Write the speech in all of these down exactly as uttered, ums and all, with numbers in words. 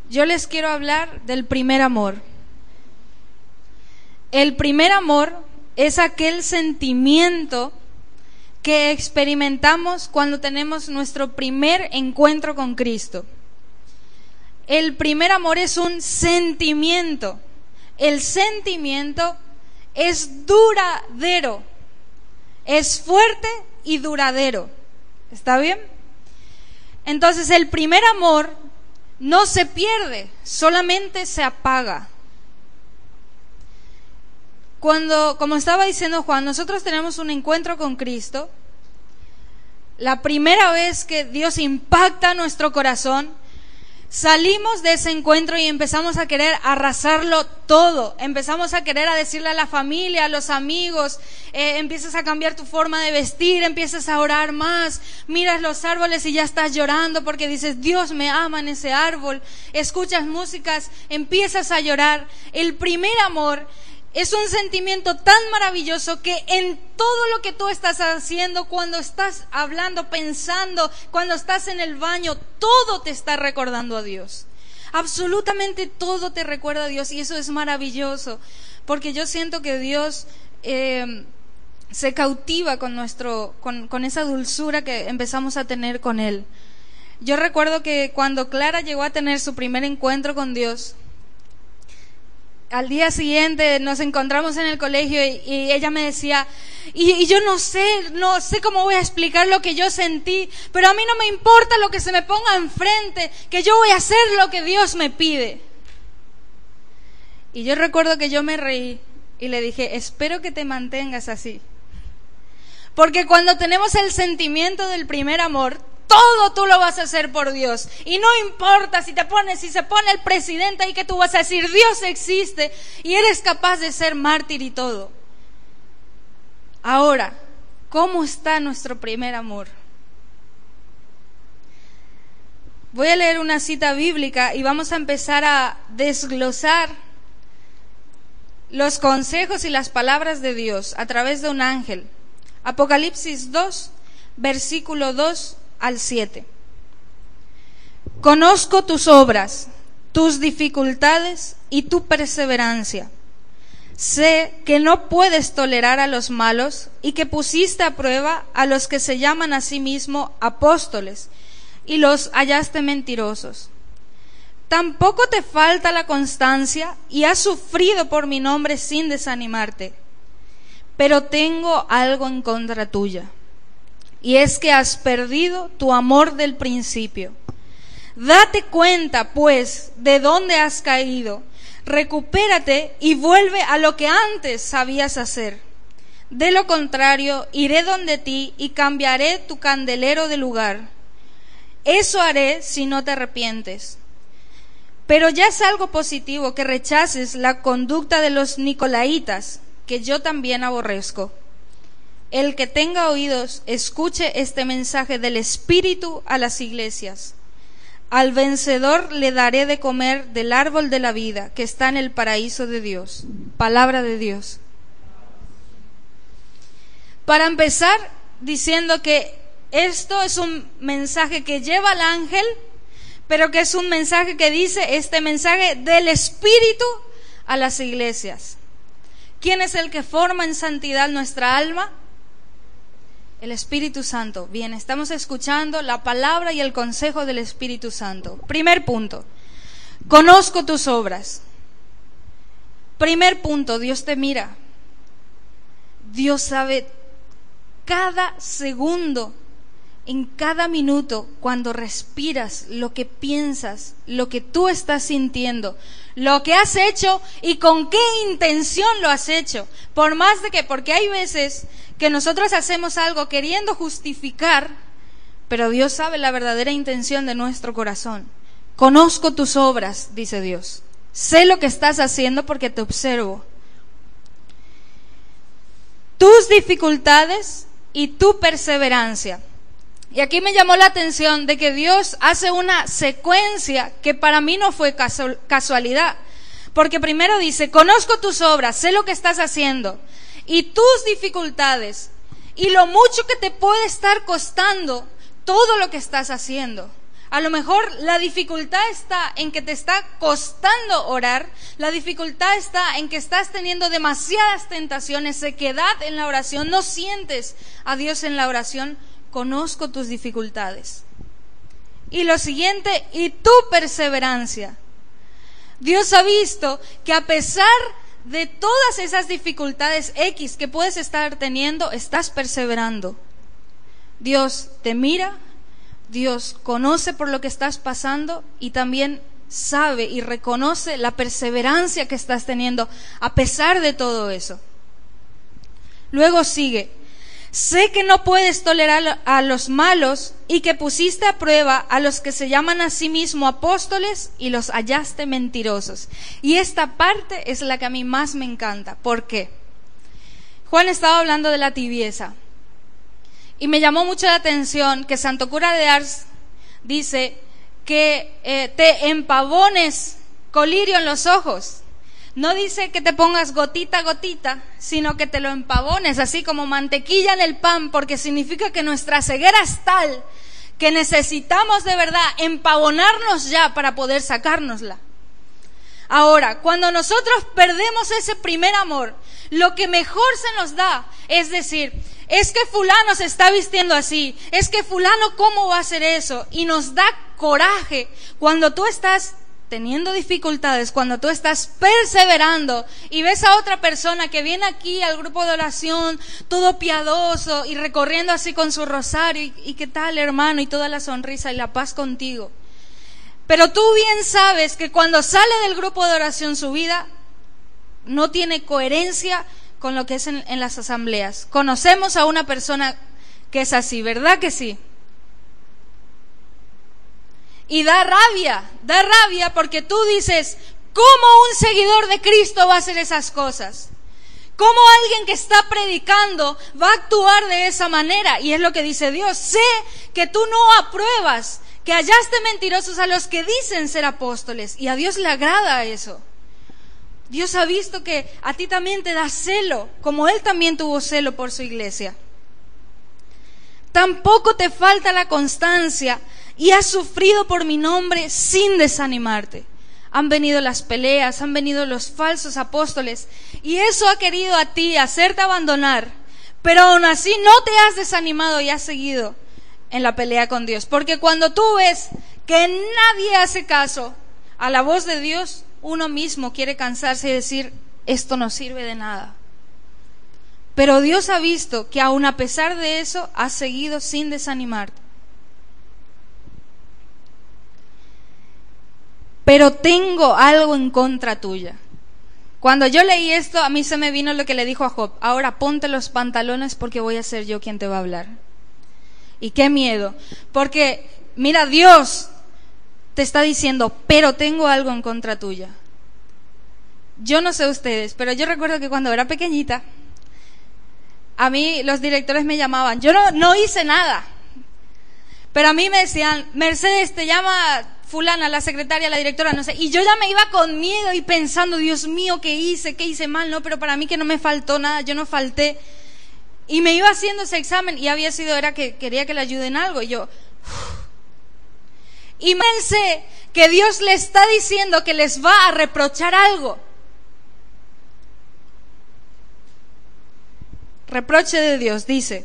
yo les quiero hablar del primer amor. El primer amor es aquel sentimiento que experimentamos cuando tenemos nuestro primer encuentro con Cristo. El primer amor es un sentimiento. El sentimiento es duradero, es fuerte y duradero. ¿Está bien? Entonces el primer amor no se pierde, solamente se apaga. Cuando, como estaba diciendo Juan, nosotros tenemos un encuentro con Cristo, la primera vez que Dios impacta nuestro corazón, salimos de ese encuentro y empezamos a querer arrasarlo todo. Empezamos a querer a decirle a la familia, a los amigos, eh, empiezas a cambiar tu forma de vestir, empiezas a orar más, miras los árboles y ya estás llorando porque dices, Dios me ama en ese árbol. Escuchas músicas, empiezas a llorar. El primer amor es un sentimiento tan maravilloso que en todo lo que tú estás haciendo, cuando estás hablando, pensando, cuando estás en el baño, todo te está recordando a Dios. Absolutamente todo te recuerda a Dios y eso es maravilloso, porque yo siento que Dios eh, se cautiva con, nuestro, con, con esa dulzura que empezamos a tener con Él. Yo recuerdo que cuando Clara llegó a tener su primer encuentro con Dios, al día siguiente nos encontramos en el colegio y, y ella me decía, y, y yo no sé, no sé cómo voy a explicar lo que yo sentí, pero a mí no me importa lo que se me ponga enfrente, que yo voy a hacer lo que Dios me pide. Y yo recuerdo que yo me reí y le dije, espero que te mantengas así. Porque cuando tenemos el sentimiento del primer amor, todo tú lo vas a hacer por Dios. Y no importa si te pones, si se pone el presidente ahí, que tú vas a decir, Dios existe, y eres capaz de ser mártir y todo. Ahora, ¿cómo está nuestro primer amor? Voy a leer una cita bíblica y vamos a empezar a desglosar los consejos y las palabras de Dios a través de un ángel. Apocalipsis dos, versículo dos al siete. Conozco tus obras, tus dificultades y tu perseverancia. Sé que no puedes tolerar a los malos y que pusiste a prueba a los que se llaman a sí mismos apóstoles y los hallaste mentirosos. Tampoco te falta la constancia y has sufrido por mi nombre sin desanimarte. Pero tengo algo en contra tuya, y es que has perdido tu amor del principio. Date cuenta, pues, de dónde has caído. Recupérate y vuelve a lo que antes sabías hacer. De lo contrario, iré donde ti y cambiaré tu candelero de lugar. Eso haré si no te arrepientes. Pero ya es algo positivo que rechaces la conducta de los nicolaitas, que yo también aborrezco. El que tenga oídos, escuche este mensaje del Espíritu a las iglesias. Al vencedor le daré de comer del árbol de la vida que está en el paraíso de Dios. Palabra de Dios. Para empezar, diciendo que esto es un mensaje que lleva al ángel, pero que es un mensaje que dice este mensaje del Espíritu a las iglesias. ¿Quién es el que forma en santidad nuestra alma? El Espíritu Santo. Bien, estamos escuchando la palabra y el consejo del Espíritu Santo. Primer punto, conozco tus obras. Primer punto, Dios te mira. Dios sabe cada segundo, en cada minuto, cuando respiras, lo que piensas, lo que tú estás sintiendo, lo que has hecho y con qué intención lo has hecho. Por más de que, porque hay veces que nosotros hacemos algo queriendo justificar, pero Dios sabe la verdadera intención de nuestro corazón. Conozco tus obras, dice Dios. Sé lo que estás haciendo porque te observo. Tus dificultades y tu perseverancia. Y aquí me llamó la atención de que Dios hace una secuencia que para mí no fue casu- casualidad. Porque primero dice, conozco tus obras, sé lo que estás haciendo, y tus dificultades, y lo mucho que te puede estar costando todo lo que estás haciendo. A lo mejor la dificultad está en que te está costando orar, la dificultad está en que estás teniendo demasiadas tentaciones, sequedad en la oración, no sientes a Dios en la oración. Conozco tus dificultades. Y lo siguiente, y tu perseverancia. Dios ha visto que a pesar de todas esas dificultades X que puedes estar teniendo, estás perseverando. Dios te mira, Dios conoce por lo que estás pasando y también sabe y reconoce la perseverancia que estás teniendo a pesar de todo eso. Luego sigue: sé que no puedes tolerar a los malos y que pusiste a prueba a los que se llaman a sí mismos apóstoles y los hallaste mentirosos. Y esta parte es la que a mí más me encanta. ¿Por qué? Juan estaba hablando de la tibieza y me llamó mucho la atención que Santo Cura de Ars dice que eh, te empavones colirio en los ojos. No dice que te pongas gotita a gotita, sino que te lo empavones, así como mantequilla en el pan, porque significa que nuestra ceguera es tal que necesitamos de verdad empavonarnos ya para poder sacárnosla. Ahora, cuando nosotros perdemos ese primer amor, lo que mejor se nos da es decir, es que fulano se está vistiendo así, es que fulano cómo va a hacer eso, y nos da coraje cuando tú estás teniendo dificultades, cuando tú estás perseverando y ves a otra persona que viene aquí al grupo de oración, todo piadoso y recorriendo así con su rosario, y, y qué tal, hermano, y toda la sonrisa y la paz contigo. Pero tú bien sabes que cuando sale del grupo de oración su vida no tiene coherencia con lo que es en, en las asambleas. Conocemos a una persona que es así, ¿verdad que sí? Y da rabia, da rabia porque tú dices, ¿cómo un seguidor de Cristo va a hacer esas cosas? ¿Cómo alguien que está predicando va a actuar de esa manera? Y es lo que dice Dios: sé que tú no apruebas, que hallaste mentirosos a los que dicen ser apóstoles. Y a Dios le agrada eso. Dios ha visto que a ti también te da celo, como Él también tuvo celo por su iglesia. Tampoco te falta la constancia y has sufrido por mi nombre sin desanimarte. Han venido las peleas, han venido los falsos apóstoles y eso ha querido a ti hacerte abandonar, pero aún así no te has desanimado y has seguido en la pelea con Dios. Porque cuando tú ves que nadie hace caso a la voz de Dios, uno mismo quiere cansarse y decir, esto no sirve de nada. Pero Dios ha visto que aun a pesar de eso, has seguido sin desanimarte. Pero tengo algo en contra tuya. Cuando yo leí esto, a mí se me vino lo que le dijo a Job: ahora ponte los pantalones porque voy a ser yo quien te va a hablar. Y qué miedo, porque mira, Dios te está diciendo, pero tengo algo en contra tuya. Yo no sé ustedes, pero yo recuerdo que cuando era pequeñita, a mí los directores me llamaban, yo no, no hice nada, pero a mí me decían, Mercedes, te llama fulana, la secretaria, la directora, no sé, y yo ya me iba con miedo y pensando, Dios mío, ¿qué hice? ¿Qué hice mal? No, pero para mí que no me faltó nada, yo no falté, y me iba haciendo ese examen y había sido, era que quería que le ayuden algo, y yo, uff. Y pensé que Dios le está diciendo que les va a reprochar algo. Reproche de Dios, dice,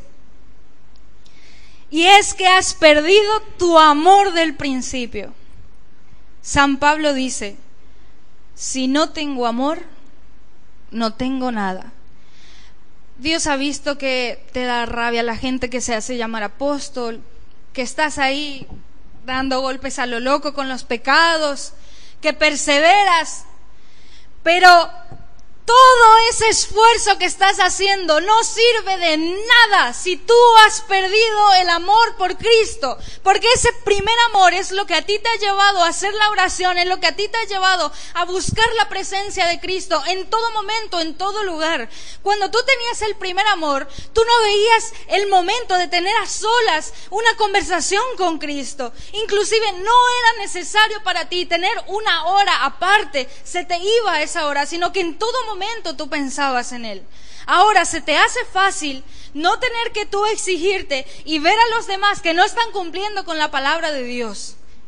y es que has perdido tu amor del principio. San Pablo dice, si no tengo amor, no tengo nada. Dios ha visto que te da rabia la gente que se hace llamar apóstol, que estás ahí dando golpes a lo loco con los pecados, que perseveras, pero todo ese esfuerzo que estás haciendo no sirve de nada si tú has perdido el amor por Cristo, porque ese primer amor es lo que a ti te ha llevado a hacer la oración, es lo que a ti te ha llevado a buscar la presencia de Cristo en todo momento, en todo lugar. Cuando tú tenías el primer amor, tú no veías el momento de tener a solas una conversación con Cristo. Inclusive no era necesario para ti tener una hora aparte, se te iba a esa hora, sino que en todo momento momento tú pensabas en Él. Ahora se te hace fácil no tener que tú exigirte y ver a los demás que no están cumpliendo con la palabra de Dios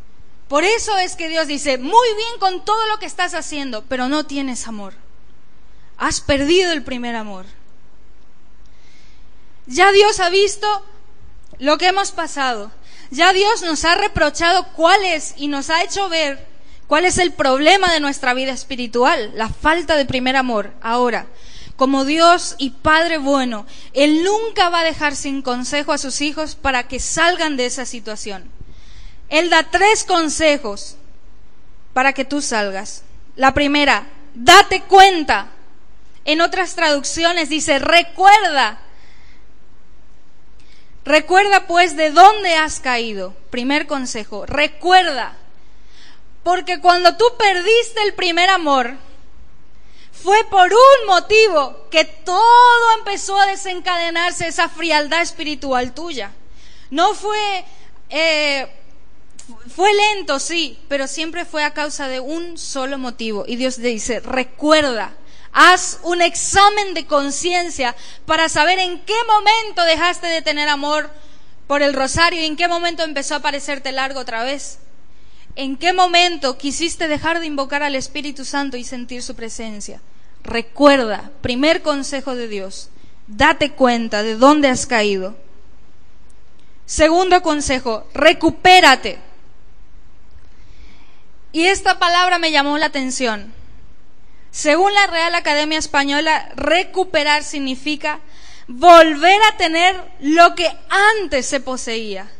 Por eso es que Dios dice, muy bien con todo lo que estás haciendo, pero no tienes amor. Has perdido el primer amor. Ya Dios ha visto lo que hemos pasado. Ya Dios nos ha reprochado cuál es y nos ha hecho ver cuál es el problema de nuestra vida espiritual, la falta de primer amor. Ahora, como Dios y Padre bueno, Él nunca va a dejar sin consejo a sus hijos para que salgan de esa situación. Él da tres consejos para que tú salgas. La primera, date cuenta. En otras traducciones dice, recuerda. Recuerda pues de dónde has caído. Primer consejo, recuerda. Porque cuando tú perdiste el primer amor, fue por un motivo que todo empezó a desencadenarse, esa frialdad espiritual tuya. No fue... Eh, Fue lento, sí, pero siempre fue a causa de un solo motivo. Y Dios le dice, recuerda, haz un examen de conciencia para saber en qué momento dejaste de tener amor por el rosario y en qué momento empezó a parecerte largo otra vez. En qué momento quisiste dejar de invocar al Espíritu Santo y sentir su presencia. Recuerda, primer consejo de Dios, date cuenta de dónde has caído. Segundo consejo, recupérate. Y esta palabra me llamó la atención. Según la Real Academia Española, recuperar significa volver a tener lo que antes se poseía.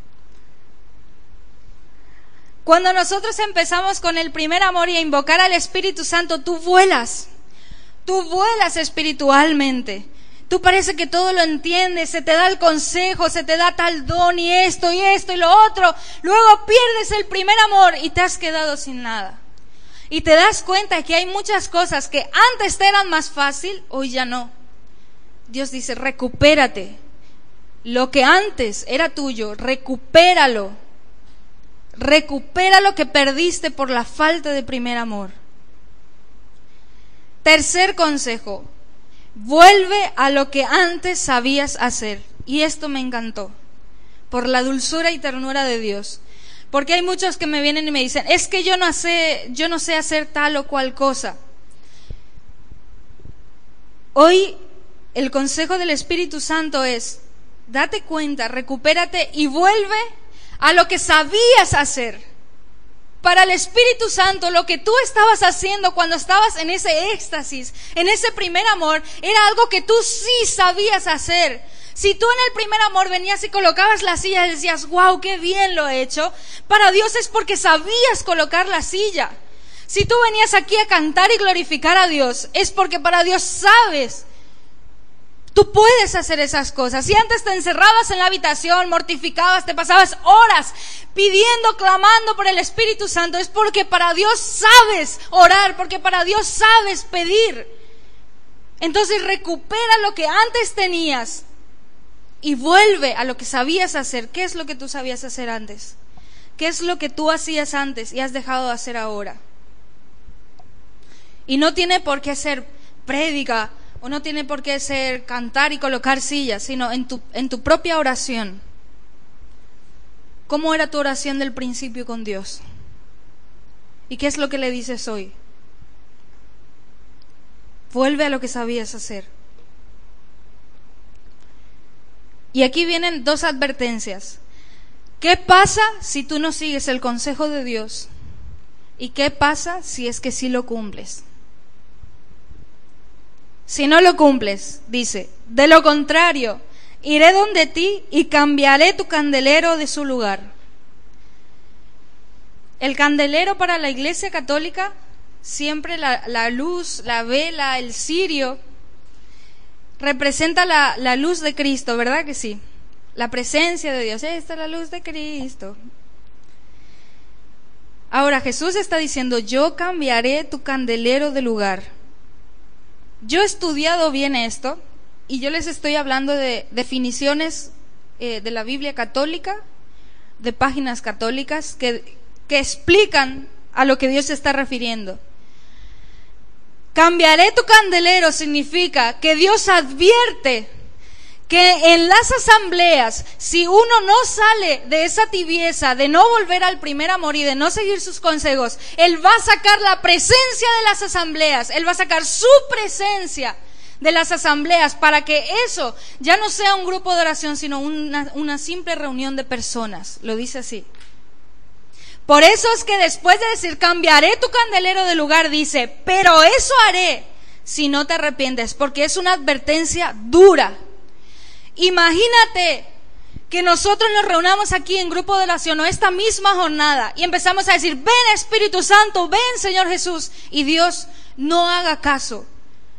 Cuando nosotros empezamos con el primer amor y a invocar al Espíritu Santo, tú vuelas. Tú vuelas espiritualmente. Tú parece que todo lo entiendes, se te da el consejo, se te da tal don y esto y esto y lo otro. Luego pierdes el primer amor y te has quedado sin nada. Y te das cuenta que hay muchas cosas que antes te eran más fácil, hoy ya no. Dios dice, recupérate. Lo que antes era tuyo, recupéralo. Recupera lo que perdiste por la falta de primer amor. Tercer consejo. Vuelve a lo que antes sabías hacer. Y esto me encantó, por la dulzura y ternura de Dios. Porque hay muchos que me vienen y me dicen, es que yo no sé, yo no sé hacer tal o cual cosa. Hoy el consejo del Espíritu Santo es, date cuenta, recupérate y vuelve a lo que sabías hacer. Para el Espíritu Santo, lo que tú estabas haciendo cuando estabas en ese éxtasis, en ese primer amor, era algo que tú sí sabías hacer. Si tú en el primer amor venías y colocabas la silla y decías, wow, qué bien lo he hecho, para Dios es porque sabías colocar la silla. Si tú venías aquí a cantar y glorificar a Dios, es porque para Dios sabes. Tú puedes hacer esas cosas. Si antes te encerrabas en la habitación, mortificabas, te pasabas horas pidiendo, clamando por el Espíritu Santo, es porque para Dios sabes orar, porque para Dios sabes pedir. Entonces recupera lo que antes tenías y vuelve a lo que sabías hacer. ¿Qué es lo que tú sabías hacer antes? ¿Qué es lo que tú hacías antes y has dejado de hacer ahora? Y no tiene por qué ser prédica, o no tiene por qué ser cantar y colocar sillas, sino en tu, en tu propia oración. ¿Cómo era tu oración del principio con Dios? ¿Y qué es lo que le dices hoy? Vuelve a lo que sabías hacer. Y aquí vienen dos advertencias. ¿Qué pasa si tú no sigues el consejo de Dios? ¿Y qué pasa si es que sí lo cumples? Si no lo cumples, dice, de lo contrario, iré donde ti y cambiaré tu candelero de su lugar. El candelero para la Iglesia Católica, siempre la, la luz, la vela, el cirio, representa la, la luz de Cristo, ¿verdad que sí? La presencia de Dios, esta es la luz de Cristo. Ahora Jesús está diciendo, yo cambiaré tu candelero de lugar. Yo he estudiado bien esto y yo les estoy hablando de definiciones eh, de la Biblia católica, de páginas católicas que, que explican a lo que Dios se está refiriendo. Cambiaré tu candelero significa que Dios advierte que en las asambleas, si uno no sale de esa tibieza, de no volver al primer amor y de no seguir sus consejos, Él va a sacar la presencia de las asambleas, Él va a sacar su presencia de las asambleas para que eso ya no sea un grupo de oración, sino una, una simple reunión de personas. Lo dice así. Por eso es que después de decir, cambiaré tu candelero de lugar, dice, pero eso haré si no te arrepientes, porque es una advertencia dura. Imagínate que nosotros nos reunamos aquí en grupo de oración o esta misma jornada y empezamos a decir, ven Espíritu Santo, ven Señor Jesús, y Dios no haga caso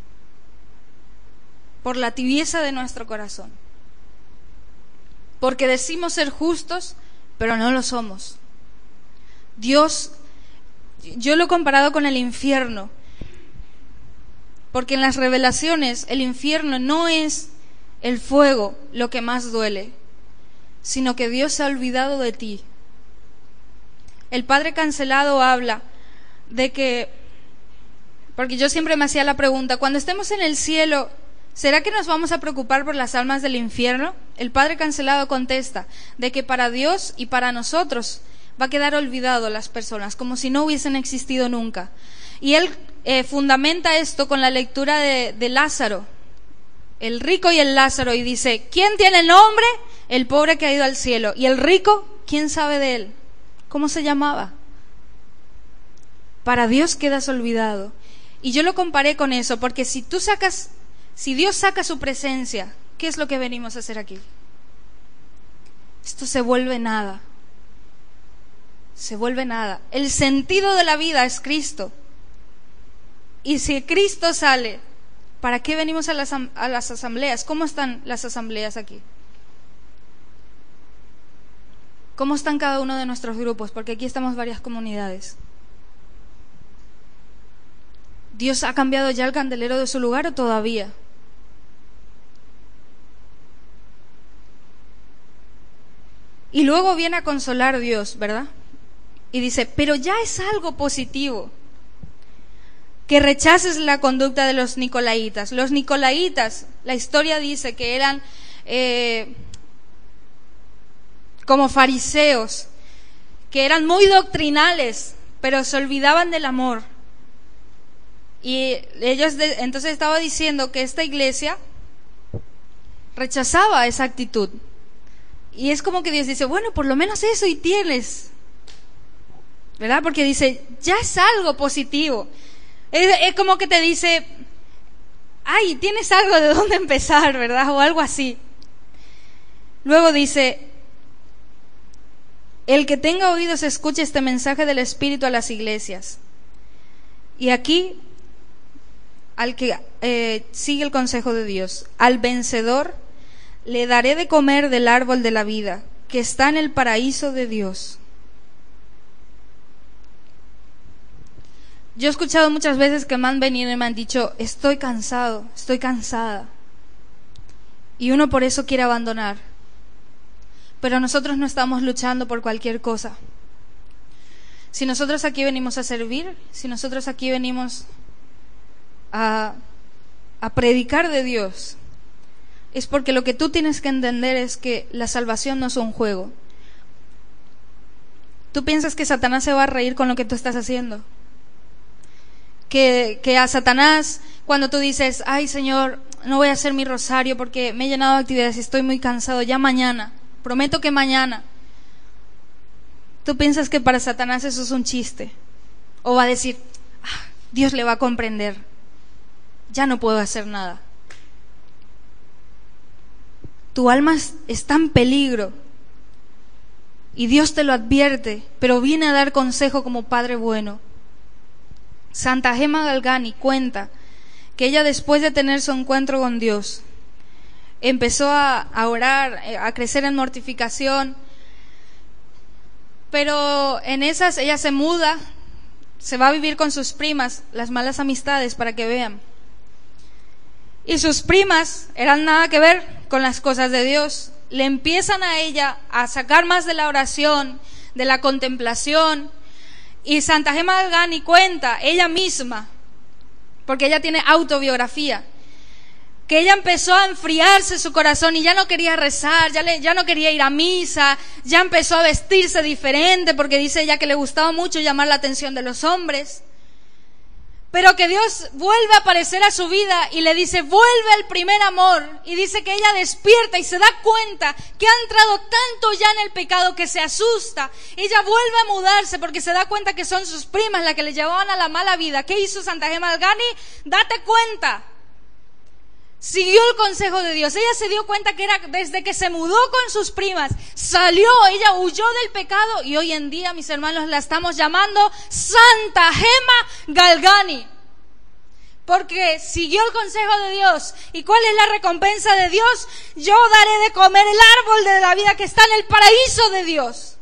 por la tibieza de nuestro corazón. Porque decimos ser justos, pero no lo somos. Dios, yo lo he comparado con el infierno, porque en las revelaciones el infierno no es el fuego lo que más duele, sino que Dios se ha olvidado de ti. El Padre Cancelado habla de que, porque yo siempre me hacía la pregunta, cuando estemos en el cielo, ¿será que nos vamos a preocupar por las almas del infierno? El Padre Cancelado contesta de que para Dios y para nosotros va a quedar olvidado las personas, como si no hubiesen existido nunca. Y él eh, fundamenta esto con la lectura de, de Lázaro, el rico y el Lázaro, y dice, ¿quién tiene el nombre? El pobre que ha ido al cielo. Y el rico, ¿quién sabe de él? ¿Cómo se llamaba? Para Dios quedas olvidado. Y yo lo comparé con eso, porque si tú sacas, si Dios saca su presencia, ¿qué es lo que venimos a hacer aquí? Esto se vuelve nada. Se vuelve nada. El sentido de la vida es Cristo. Y si Cristo sale, ¿para qué venimos a las, a las asambleas? ¿Cómo están las asambleas aquí? ¿Cómo están cada uno de nuestros grupos? Porque aquí estamos varias comunidades. ¿Dios ha cambiado ya el candelero de su lugar o todavía? Y luego viene a consolar Dios, ¿verdad? Y dice, pero ya es algo positivo que rechaces la conducta de los nicolaitas. Los nicolaitas, la historia dice que eran eh, como fariseos, que eran muy doctrinales, pero se olvidaban del amor. Y ellos de, entonces estaba diciendo que esta iglesia rechazaba esa actitud. Y es como que Dios dice, bueno, por lo menos eso y tienes, ¿verdad? Porque dice, ya es algo positivo. Es, es como que te dice, ay, tienes algo de dónde empezar, ¿verdad? O algo así. Luego dice, el que tenga oídos escuche este mensaje del Espíritu a las iglesias. Y aquí, al que eh, sigue el consejo de Dios, al vencedor le daré de comer del árbol de la vida, que está en el paraíso de Dios. Yo he escuchado muchas veces que me han venido y me han dicho, estoy cansado, estoy cansada. Y uno por eso quiere abandonar. Pero nosotros no estamos luchando por cualquier cosa. Si nosotros aquí venimos a servir, si nosotros aquí venimos a, a predicar de Dios, es porque lo que tú tienes que entender es que la salvación no es un juego. ¿Tú piensas que Satanás se va a reír con lo que tú estás haciendo? Que, que a Satanás, cuando tú dices, ay Señor, no voy a hacer mi rosario porque me he llenado de actividades y estoy muy cansado, ya mañana, prometo que mañana. ¿Tú piensas que para Satanás eso es un chiste? O va a decir, ah, Dios le va a comprender, ya no puedo hacer nada. Tu alma está en peligro y Dios te lo advierte, pero viene a dar consejo como Padre bueno. Santa Gema Galgani cuenta que ella, después de tener su encuentro con Dios, empezó a, a orar, a crecer en mortificación, pero en esas ella se muda, se va a vivir con sus primas, las malas amistades, para que vean. Y sus primas eran nada que ver con las cosas de Dios. Le empiezan a ella a sacar más de la oración, de la contemplación. Y Santa Gema Galgani cuenta, ella misma, porque ella tiene autobiografía, que ella empezó a enfriarse su corazón y ya no quería rezar, ya, le, ya no quería ir a misa, ya empezó a vestirse diferente porque dice ella que le gustaba mucho llamar la atención de los hombres. Pero que Dios vuelve a aparecer a su vida y le dice, vuelve al primer amor. Y dice que ella despierta y se da cuenta que ha entrado tanto ya en el pecado que se asusta. Ella vuelve a mudarse porque se da cuenta que son sus primas las que le llevaban a la mala vida. ¿Qué hizo Santa Gemma Galgani? Date cuenta. Siguió el consejo de Dios. Ella se dio cuenta que era desde que se mudó con sus primas, salió, ella huyó del pecado y hoy en día, mis hermanos, la estamos llamando Santa Gemma Galgani, porque siguió el consejo de Dios. ¿Y cuál es la recompensa de Dios? Yo daré de comer el árbol de la vida que está en el paraíso de Dios.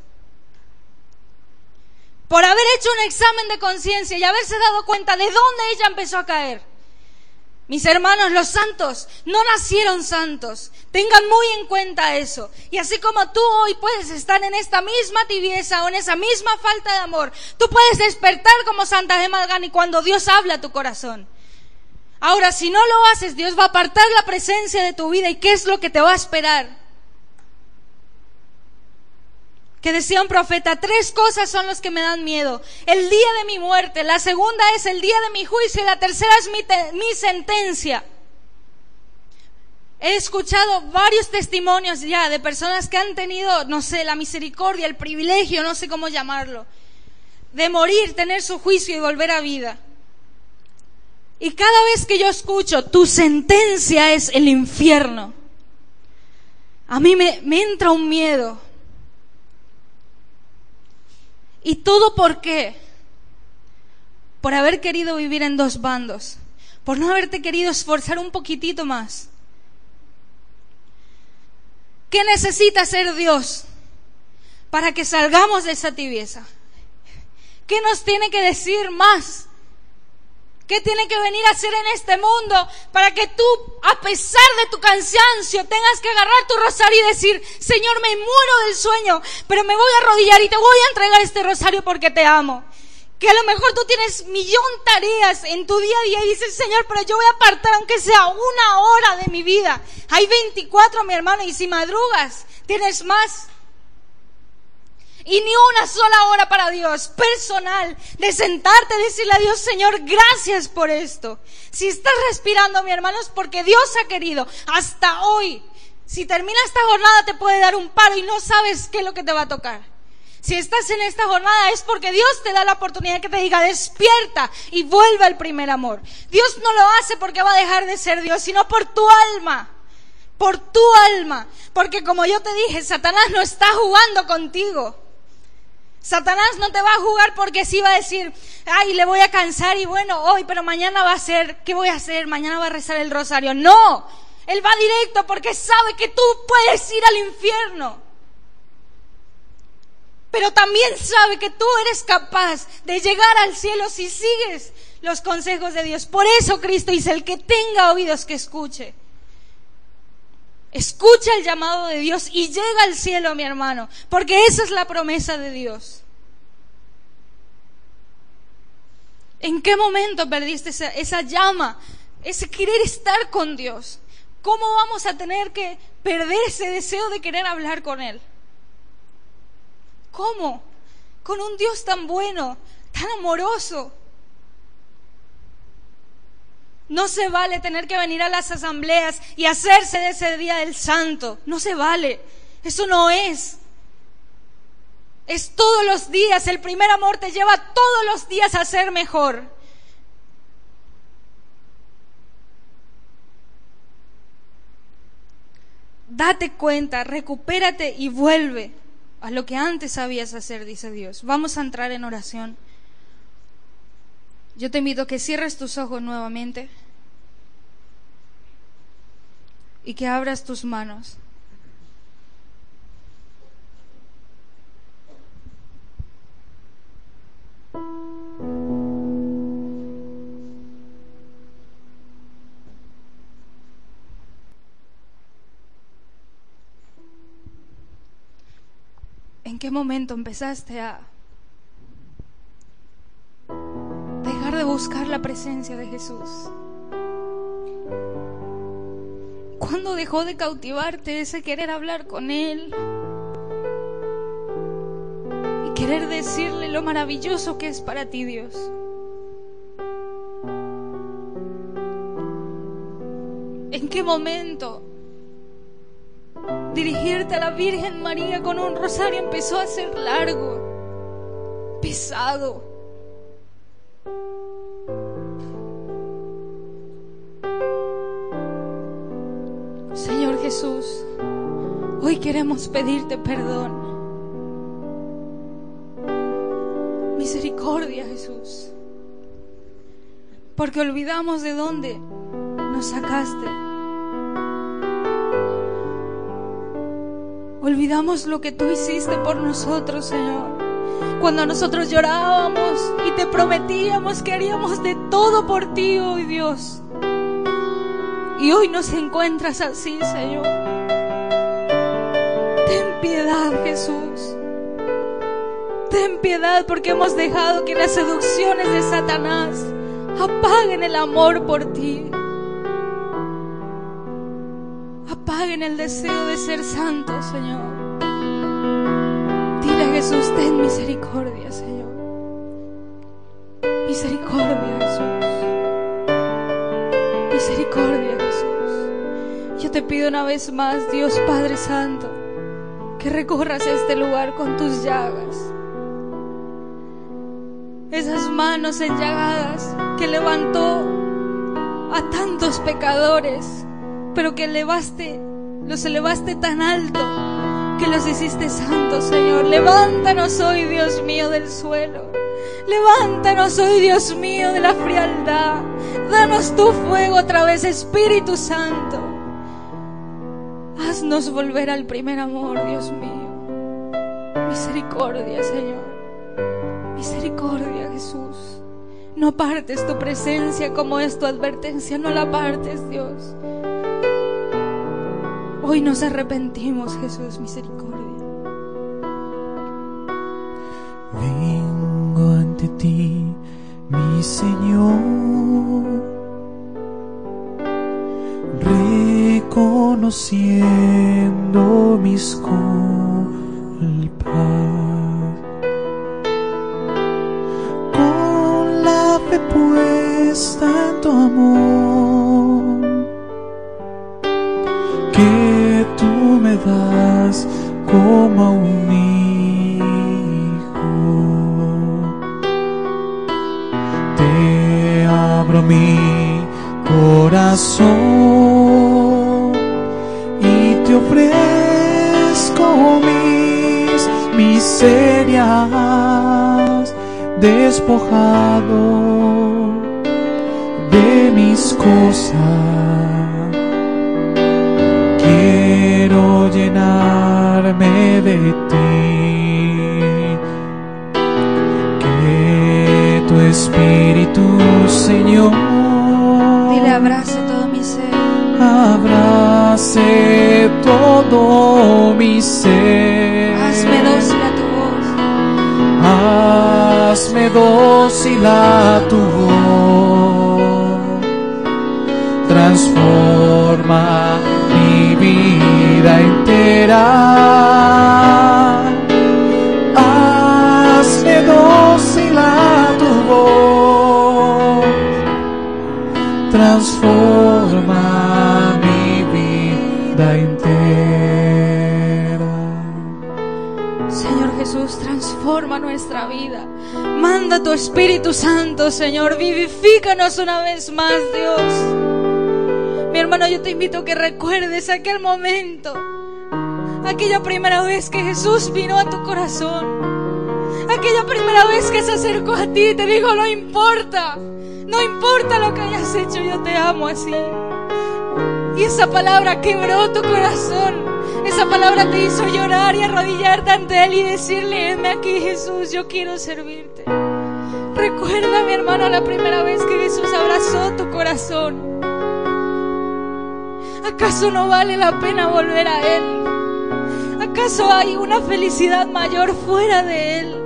Por haber hecho un examen de conciencia y haberse dado cuenta de dónde ella empezó a caer. Mis hermanos, los santos no nacieron santos. Tengan muy en cuenta eso. Y así como tú hoy puedes estar en esta misma tibieza o en esa misma falta de amor, tú puedes despertar como Santa Gemma Galgani cuando Dios habla a tu corazón. Ahora, si no lo haces, Dios va a apartar la presencia de tu vida. ¿Y qué es lo que te va a esperar? Que decía un profeta, tres cosas son las que me dan miedo: el día de mi muerte, la segunda es el día de mi juicio y la tercera es mi, te- mi sentencia. He escuchado varios testimonios ya de personas que han tenido, no sé, la misericordia, el privilegio, no sé cómo llamarlo, de morir, tener su juicio y volver a vida. Y cada vez que yo escucho, tu sentencia es el infierno, a mí me, me entra un miedo. ¿Y todo por qué? Por haber querido vivir en dos bandos, por no haberte querido esforzar un poquitito más. ¿Qué necesita hacer Dios para que salgamos de esa tibieza? ¿Qué nos tiene que decir más? ¿Qué tiene que venir a hacer en este mundo para que tú, a pesar de tu cansancio, tengas que agarrar tu rosario y decir, Señor, me muero del sueño, pero me voy a arrodillar y te voy a entregar este rosario porque te amo? Que a lo mejor tú tienes millón tareas en tu día a día y dices, Señor, pero yo voy a apartar aunque sea una hora de mi vida. Hay veinticuatro, mi hermano, y si madrugas, tienes más. Y ni una sola hora para Dios, personal, de sentarte y decirle a Dios, Señor, gracias por esto. Si estás respirando, mi hermano, es porque Dios ha querido. Hasta hoy, si termina esta jornada, te puede dar un paro y no sabes qué es lo que te va a tocar. Si estás en esta jornada, es porque Dios te da la oportunidad que te diga, despierta y vuelve al primer amor. Dios no lo hace porque va a dejar de ser Dios, sino por tu alma. Por tu alma. Porque como yo te dije, Satanás no está jugando contigo. Satanás no te va a jugar porque sí va a decir, ay, le voy a cansar y bueno, hoy, pero mañana va a hacer, ¿qué voy a hacer? Mañana va a rezar el rosario. No, él va directo porque sabe que tú puedes ir al infierno. Pero también sabe que tú eres capaz de llegar al cielo si sigues los consejos de Dios. Por eso Cristo dice, el que tenga oídos que escuche. Escucha el llamado de Dios y llega al cielo, mi hermano, porque esa es la promesa de Dios. ¿En qué momento perdiste esa, esa llama, ese querer estar con Dios? ¿Cómo vamos a tener que perder ese deseo de querer hablar con Él? ¿Cómo? Con un Dios tan bueno, tan amoroso. No se vale tener que venir a las asambleas y hacerse de ese día del santo. No se vale. Eso no es. Es todos los días. El primer amor te lleva todos los días a ser mejor. Date cuenta, recupérate y vuelve a lo que antes sabías hacer, dice Dios. Vamos a entrar en oración. Yo te invito a que cierres tus ojos nuevamente y que abras tus manos. ¿En qué momento empezaste a dejar de buscar la presencia de Jesús? ¿Cuándo dejó de cautivarte ese querer hablar con Él y querer decirle lo maravilloso que es para ti, Dios? ¿En qué momento dirigirte a la Virgen María con un rosario empezó a ser largo, pesado? Señor Jesús, hoy queremos pedirte perdón. Misericordia, Jesús, porque olvidamos de dónde nos sacaste. Olvidamos lo que tú hiciste por nosotros, Señor. Cuando nosotros llorábamos y te prometíamos que haríamos de todo por ti, oh Dios. Y hoy nos encuentras así, Señor. Ten piedad, Jesús. Ten piedad, porque hemos dejado que las seducciones de Satanás apaguen el amor por ti. Apaguen el deseo de ser santo, Señor. Dile a Jesús, ten misericordia, Señor. Misericordia, Jesús. Misericordia, Jesús. Yo te pido una vez más, Dios Padre Santo, que recorras este lugar con tus llagas. Esas manos enllagadas que levantó a tantos pecadores, pero que elevaste, los elevaste tan alto que los hiciste santos, Señor. Levántanos hoy, Dios mío, del suelo. Levántanos hoy, Dios mío, de la frialdad. Danos tu fuego otra vez, Espíritu Santo. Haznos volver al primer amor, Dios mío. Misericordia, Señor. Misericordia, Jesús. No apartes tu presencia, como es tu advertencia. No la apartes, Dios. Hoy nos arrepentimos, Jesús, misericordia. Vengo ante ti, mi Señor, reconociendo mis culpas, con la fe puesta en tu amor, que tú me das como a un hijo. Te abro mi corazón y te ofrezco mis miserias, despojado de mis cosas. Quiero llenarme de ti, que tu Espíritu, Señor, Dile, abrace todo mi ser. Abrace todo mi ser. Hazme dócil a tu voz. Hazme dócil a tu voz. Transforma mi vida entera. Hazme dócil a tu voz. Transforma mi vida entera. Señor Jesús, transforma nuestra vida. Manda tu Espíritu Santo, Señor. Vivifícanos una vez más, Dios. Mi hermano, yo te invito a que recuerdes aquel momento, aquella primera vez que Jesús vino a tu corazón, aquella primera vez que se acercó a ti y te dijo: no importa, no importa lo que hayas hecho, yo te amo así. Y esa palabra quebró tu corazón, esa palabra te hizo llorar y arrodillarte ante Él y decirle: heme aquí, Jesús, yo quiero servirte. Recuerda, mi hermano, la primera vez que Jesús abrazó tu corazón. ¿Acaso no vale la pena volver a Él? ¿Acaso hay una felicidad mayor fuera de Él?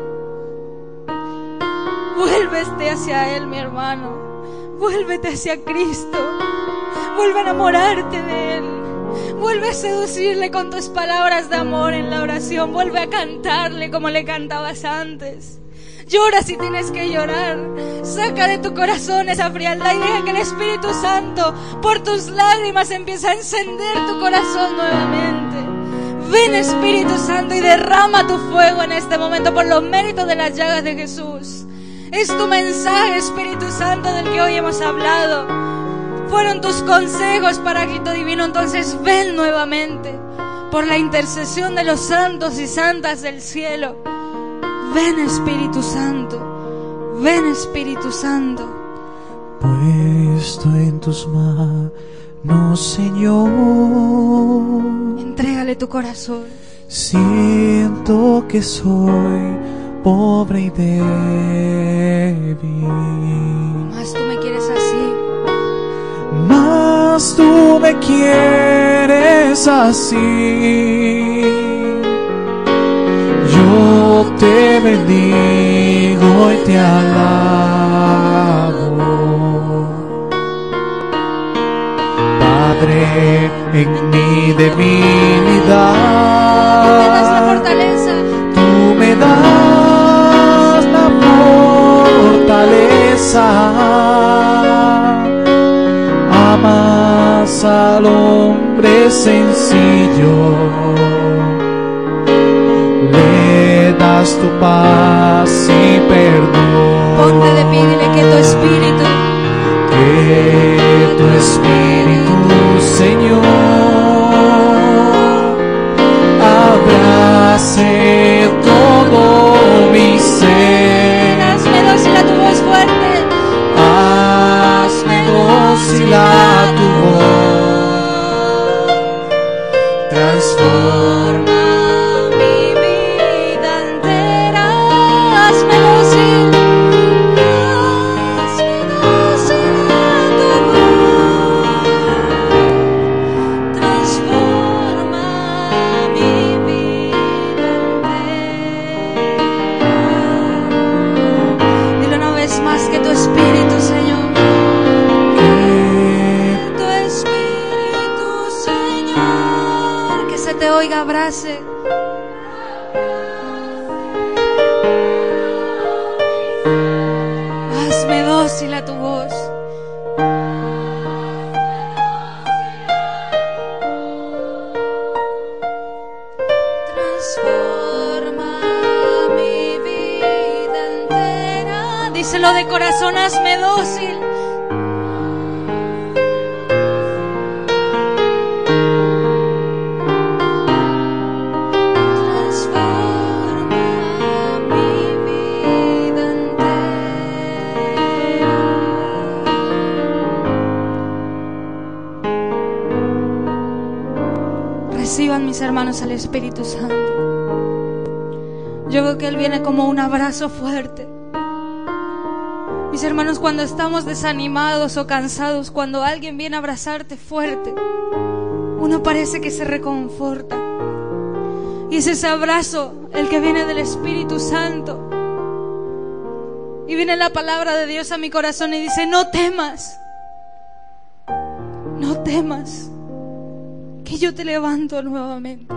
Vuélvete hacia Él, mi hermano. Vuélvete hacia Cristo. Vuelve a enamorarte de Él. Vuelve a seducirle con tus palabras de amor en la oración. Vuelve a cantarle como le cantabas antes. Llora si tienes que llorar. Saca de tu corazón esa frialdad y deja que el Espíritu Santo por tus lágrimas empiece a encender tu corazón nuevamente. Ven, Espíritu Santo, y derrama tu fuego en este momento por los méritos de las llagas de Jesús. Es tu mensaje, Espíritu Santo, del que hoy hemos hablado. Fueron tus consejos, Paráclito Divino. Entonces ven nuevamente por la intercesión de los santos y santas del cielo. Ven, Espíritu Santo. Ven, Espíritu Santo. Puesto en tus manos, Señor, entrégale tu corazón. Siento que soy pobre y débil, Mas tú me quieres así. mas tú me quieres así. Yo te bendigo y te alabo, Padre, en mi debilidad. Tú me das la fortaleza. Tú me das la fortaleza. Amas al hombre sencillo, le das tu paz y perdón. Ponte de pie y dile que tu espíritu, que tu espíritu, Señor, abrace todo mi ser. hazme dócil a tu voz fuerte. Hazme dócil a tu voz. Transforma mi vida entera. Hazme dócil. Hazme dócil a tu voz. Transforma mi vida entera. Dile una vez más que tu espíritu, Señor. Tu espíritu, Señor, que se te oiga, abrace. Hazme dócil a tu voz. Transforma mi vida entera. Díselo de corazón, hazme dócil. Transforma mi vida entera. Reciban, mis hermanos, al Espíritu Santo. Yo veo que Él viene como un abrazo fuerte. Mis hermanos, cuando estamos desanimados o cansados, cuando alguien viene a abrazarte fuerte, uno parece que se reconforta. Y es ese abrazo el que viene del Espíritu Santo. Y viene la palabra de Dios a mi corazón y dice: no temas, no temas, que yo te levanto nuevamente.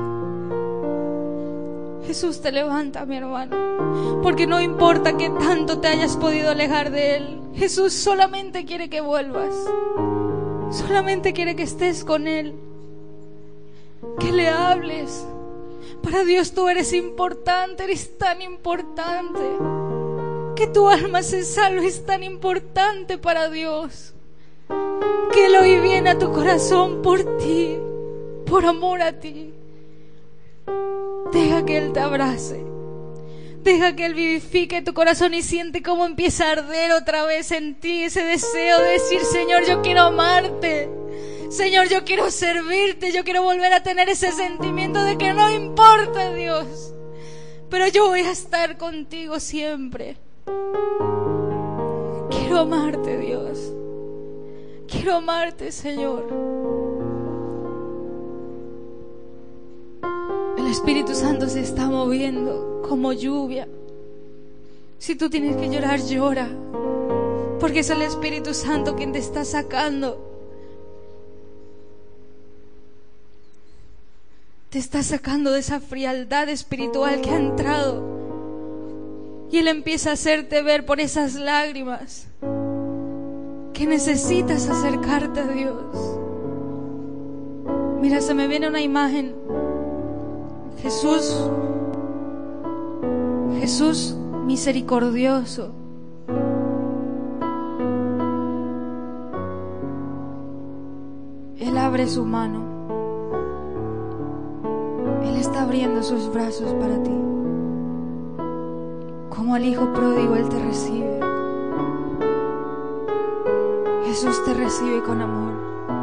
Jesús te levanta, mi hermano, porque no importa que tanto te hayas podido alejar de Él. Jesús solamente quiere que vuelvas, solamente quiere que estés con Él, que le hables. Para Dios tú eres importante, eres tan importante. Que tu alma se salve es tan importante para Dios, que Él hoy viene a tu corazón por ti, por amor a ti. Deja que Él te abrace. Deja que Él vivifique tu corazón y siente cómo empieza a arder otra vez en ti ese deseo de decir: Señor, yo quiero amarte. Señor, yo quiero servirte. Yo quiero volver a tener ese sentimiento de que no importa, Dios, pero yo voy a estar contigo siempre. Quiero amarte, Dios. Quiero amarte, Señor. El Espíritu Santo se está moviendo como lluvia. Si tú tienes que llorar, llora, porque es el Espíritu Santo quien te está sacando. te está sacando de esa frialdad espiritual que ha entrado. Y Él empieza a hacerte ver por esas lágrimas que necesitas acercarte a Dios. Mira, se me viene una imagen. Jesús, Jesús misericordioso. Él abre su mano. Él está abriendo sus brazos para ti. Como al hijo pródigo, Él te recibe. Jesús te recibe con amor,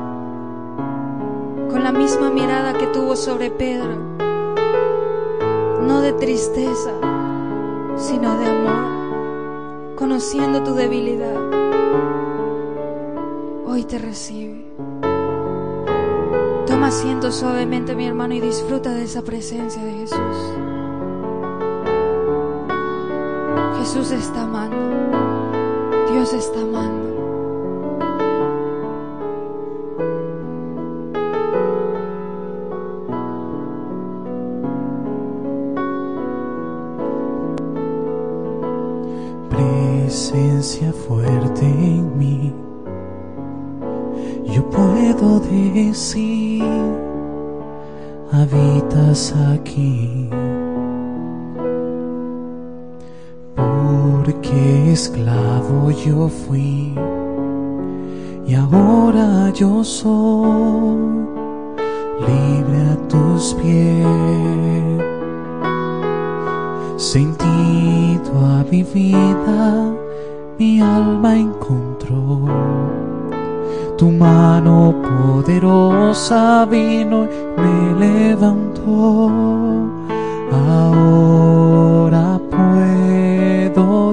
con la misma mirada que tuvo sobre Pedro, no de tristeza, sino de amor, conociendo tu debilidad. Hoy te recibe. Toma asiento suavemente, mi hermano, y disfruta de esa presencia de Jesús. Jesús está amando. Dios está amando. Presencia fuerte en mí, yo puedo decir, habitas aquí, porque esclavo yo fui y ahora yo soy libre a tus pies. Sentido a mi vida, mi alma encontró. Tu mano poderosa vino y me levantó. Ahora puedo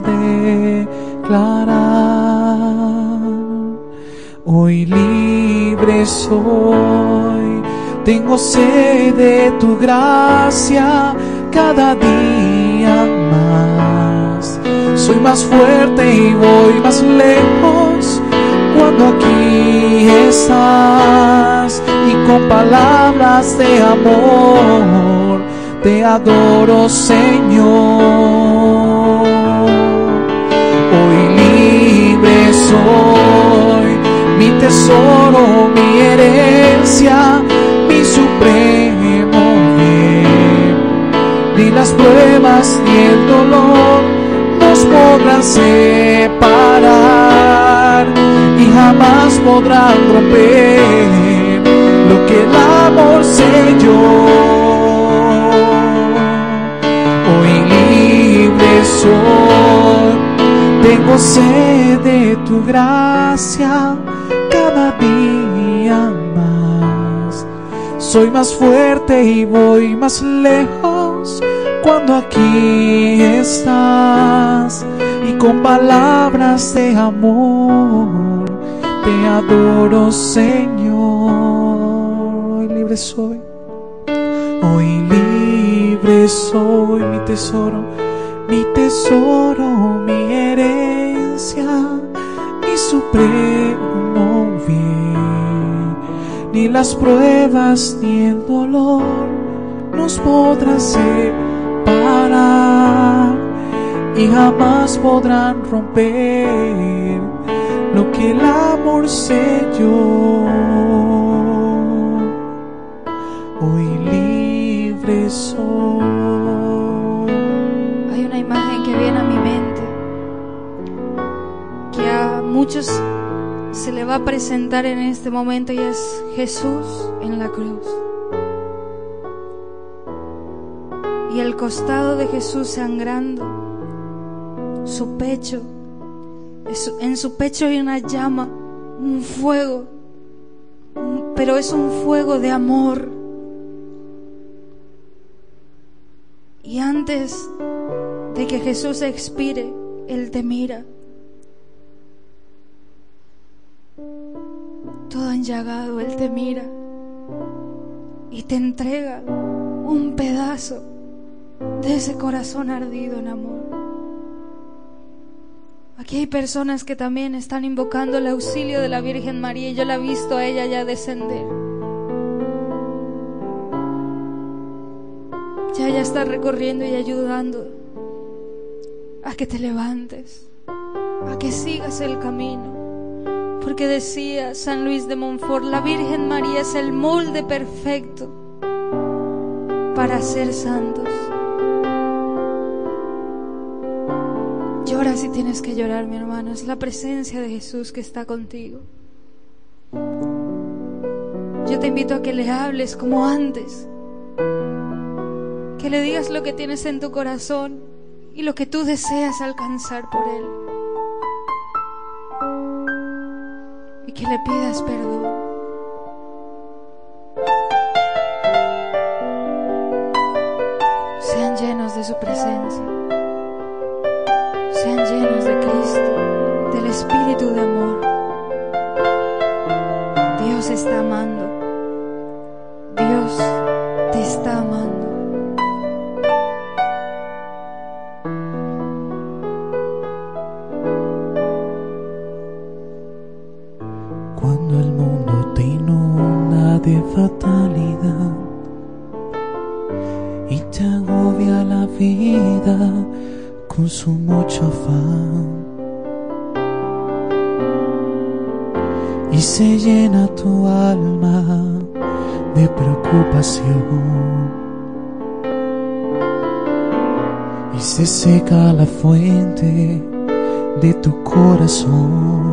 declarar, hoy libre soy. Tengo sed de tu gracia cada día más. Soy más fuerte y voy más lejos cuando aquí estás, y con palabras de amor te adoro, Señor. Hoy libre soy, mi tesoro, mi herencia, mi supremo bien. Ni las pruebas ni el dolor nos podrán separar, y jamás podrán romper lo que el amor selló. Hoy libre soy, tengo sed de tu gracia cada día más. Soy más fuerte y voy más lejos cuando aquí estás, y con palabras de amor te adoro, Señor. Hoy libre soy, hoy libre soy, mi tesoro, mi tesoro, mi herencia, mi supremo bien. Ni las pruebas ni el dolor nos podrán separar, y jamás podrán romper lo que el amor selló. Hoy libre soy. Hay una imagen que viene a mi mente, que a muchos se le va a presentar en este momento, y es Jesús en la cruz. Y el costado de Jesús sangrando, su pecho, en su pecho hay una llama, un fuego, pero es un fuego de amor. Y antes de que Jesús expire, Él te mira, todo enllagado. Él te mira y te entrega un pedazo de ese corazón ardido en amor. Aquí hay personas que también están invocando el auxilio de la Virgen María, y yo la he visto a ella ya descender. ella ya está recorriendo y ayudando a que te levantes, a que sigas el camino. Porque decía San Luis de Montfort, la Virgen María es el molde perfecto para ser santos. Llora si tienes que llorar, mi hermano. Es la presencia de Jesús que está contigo. Yo te invito a que le hables como antes, que le digas lo que tienes en tu corazón y lo que tú deseas alcanzar por Él, y que le pidas perdón. Sean llenos de su presencia, sean llenos de Cristo, del Espíritu de amor. Dios está amando, Dios te está amando. Cuando el mundo te inunda de fatalidad y te agobia la vida con su mucho afán, y se llena tu alma de preocupación, y se seca la fuente de tu corazón.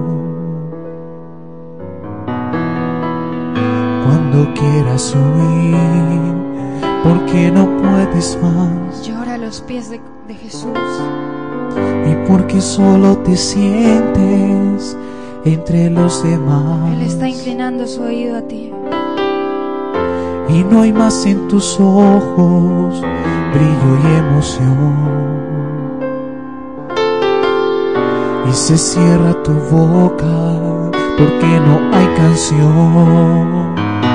Cuando quieras huir, porque no puedes más, Llora a los pies de, de Jesús. y porque solo te sientes entre los demás, Él está inclinando su oído a ti. y no hay más en tus ojos brillo y emoción, y se cierra tu boca porque no hay canción.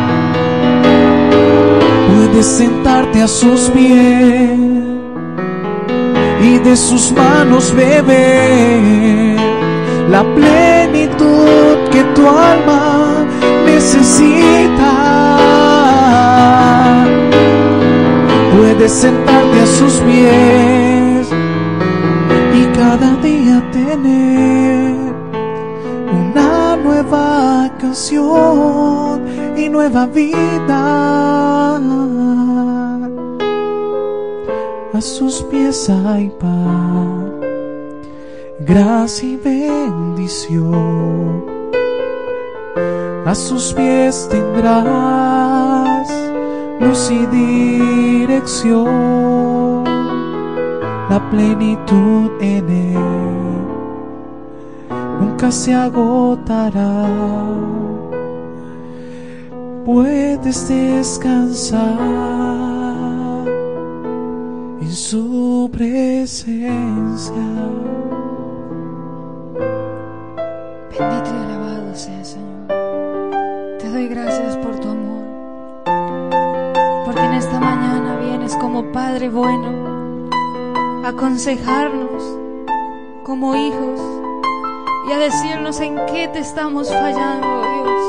Puedes sentarte a sus pies y de sus manos beber la plenitud que tu alma necesita. Puedes sentarte a sus pies y cada día tener una nueva canción y nueva vida. A sus pies hay paz, gracia y bendición. A sus pies tendrás luz y dirección. La plenitud en Él nunca se agotará. Puedes descansar en su presencia. Bendito y alabado sea, Señor. Te doy gracias por tu amor, porque en esta mañana vienes como Padre bueno a aconsejarnos como hijos y a decirnos en qué te estamos fallando, Dios.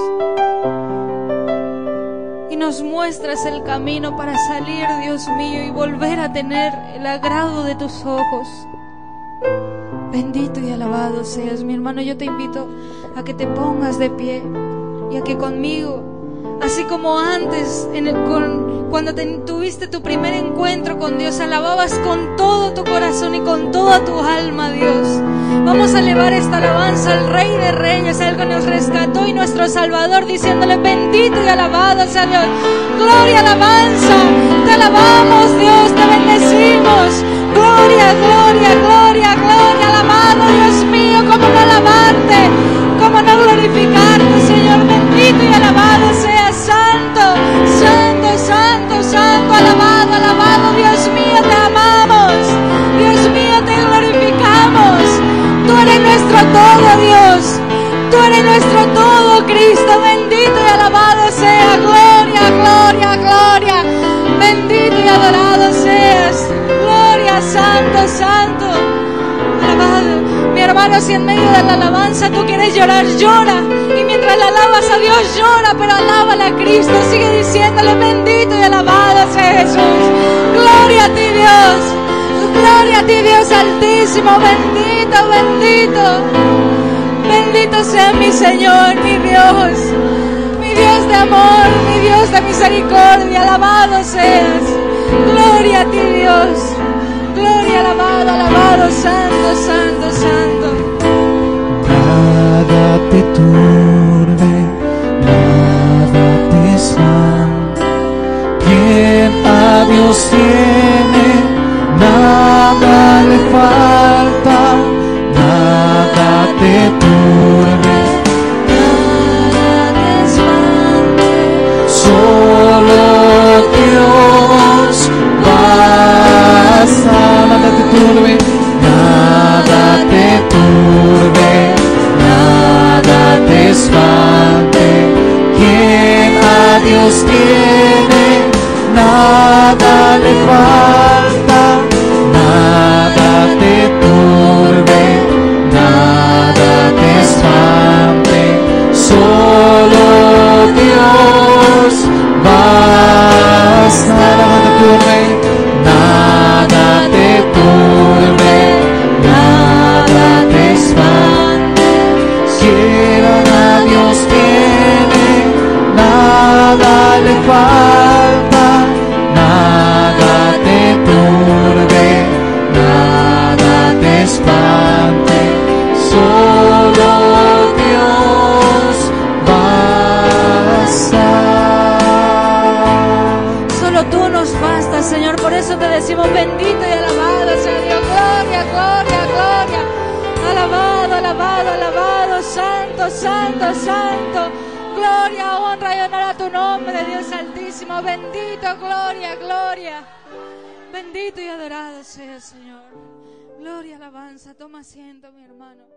Y nos muestras el camino para salir, Dios mío, y volver a tener el agrado de tus ojos. Bendito y alabado seas, mi hermano. Yo te invito a que te pongas de pie y a que conmigo, así como antes en el, con, cuando te, tuviste tu primer encuentro con Dios, alababas con todo tu corazón y con toda tu alma a Dios. Vamos a elevar esta alabanza al Rey de Reyes, al que nos rescató y nuestro Salvador, diciéndole: bendito y alabado sea Dios. Gloria, alabanza, te alabamos, Dios, te bendecimos. Gloria, gloria, gloria, gloria, alabado, Dios mío. Cómo no alabarte, cómo no glorificarte, Señor. Bendito y alabado sea, santo, santo, santo, santo, alabado, alabado, Dios mío, te amamos, Dios mío, te glorificamos. Tú eres nuestro todo, Dios, tú eres nuestro todo, Cristo. Bendito y alabado sea, gloria, gloria, gloria, bendito y adorado seas, gloria, santo, santo, alabado. Mi hermano, si en medio de la alabanza tú quieres llorar, llora, y mientras mientras le alabas a Dios llora, pero alábale a Cristo. Sigue diciéndole bendito y alabado sea Jesús. Gloria a ti, Dios. Gloria a ti, Dios altísimo. Bendito, bendito. Bendito sea mi Señor, mi Dios. Mi Dios de amor, mi Dios de misericordia. Alabado seas. Gloria a ti, Dios. Gloria, alabado, alabado, santo, santo, santo. Nada te turbe, nada te espante. Quien a Dios tiene, nada le falta. Nada te turbe, Nada te espante. solo Dios basta. Nada te turbe, nada te turbe, nada te espante. Quien a Dios tiene, nada le falta. Nada te turbe, nada te espante. Solo Dios basta. Nada te turbe, nada te turbe, nada te espante. Quien a Dios tiene, nada le falta. Nada te turbe, nada te espante. Solo Dios basta. Solo tú nos bastas, Señor. Por eso te decimos bendito y alabado sea Dios. Gloria, gloria, gloria. Alabado, alabado, alabado. Santo, santo, santo. Gloria, honra y honor a tu nombre, Dios altísimo. Bendito, gloria, gloria. Bendito y adorado sea, Señor. Gloria, alabanza. Toma asiento, mi hermano.